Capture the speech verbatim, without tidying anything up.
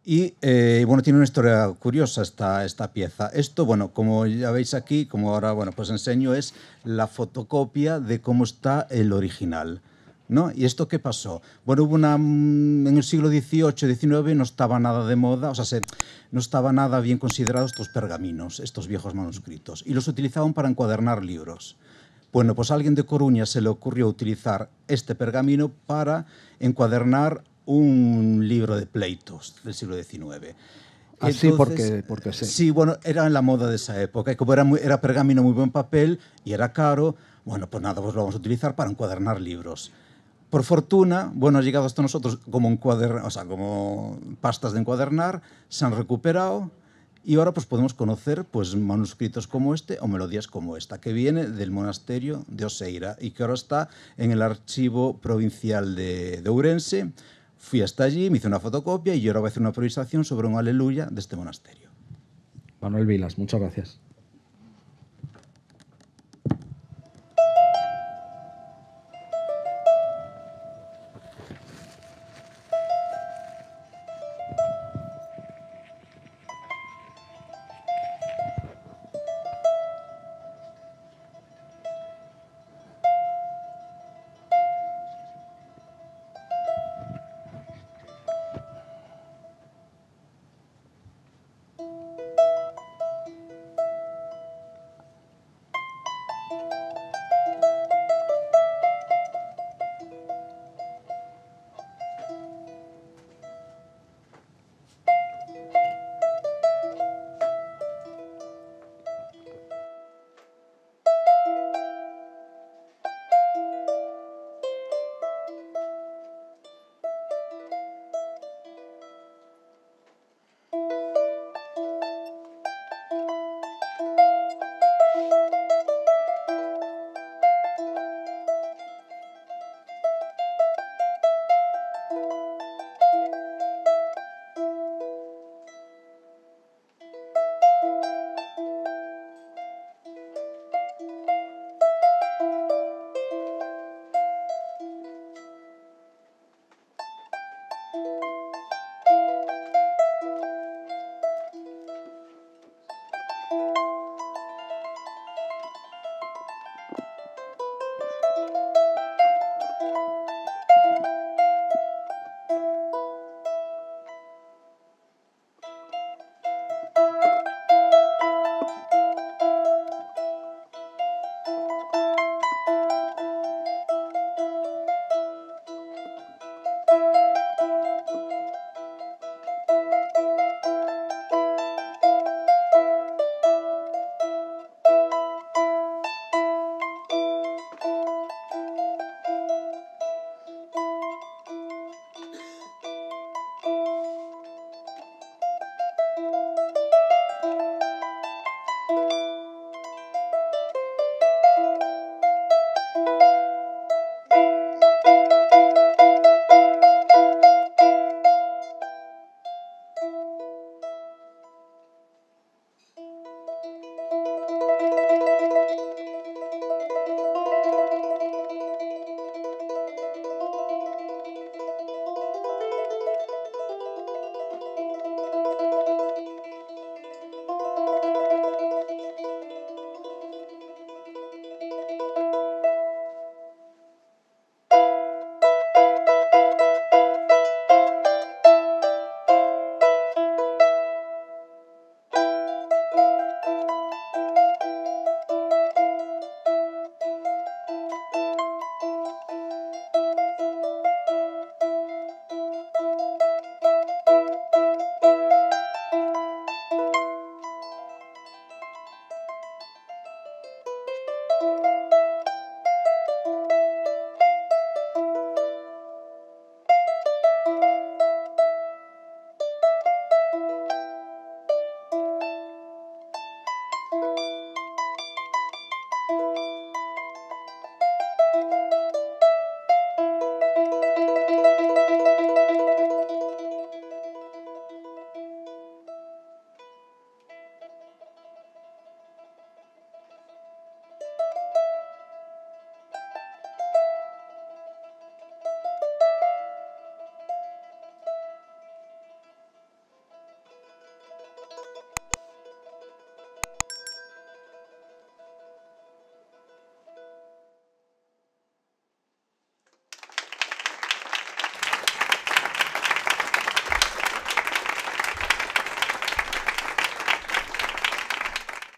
Y eh, bueno, tiene una historia curiosa esta, esta pieza. Esto, bueno, como ya veis aquí, como ahora bueno, pues enseño, es la fotocopia de cómo está el original, ¿no? ¿Y esto qué pasó? Bueno, hubo una, en el siglo dieciocho, diecinueve no estaba nada de moda, o sea, se, no estaba nada bien considerados estos pergaminos, estos viejos manuscritos, y los utilizaban para encuadernar libros. Bueno, pues a alguien de Coruña se le ocurrió utilizar este pergamino para encuadernar un libro de pleitos del siglo diecinueve. Así Entonces, porque, porque sí. sí, bueno, era en la moda de esa época. Y como era, muy, era pergamino muy buen papel y era caro, bueno, pues nada, pues lo vamos a utilizar para encuadernar libros. Por fortuna, bueno, ha llegado hasta nosotros como, encuader, o sea, como pastas de encuadernar, se han recuperado y ahora pues podemos conocer pues, manuscritos como este o melodías como esta, que viene del monasterio de Oseira y que ahora está en el archivo provincial de, de Ourense. Fui hasta allí, me hice una fotocopia y ahora voy a hacer una improvisación sobre un aleluya de este monasterio. Manuel Vilas, muchas gracias.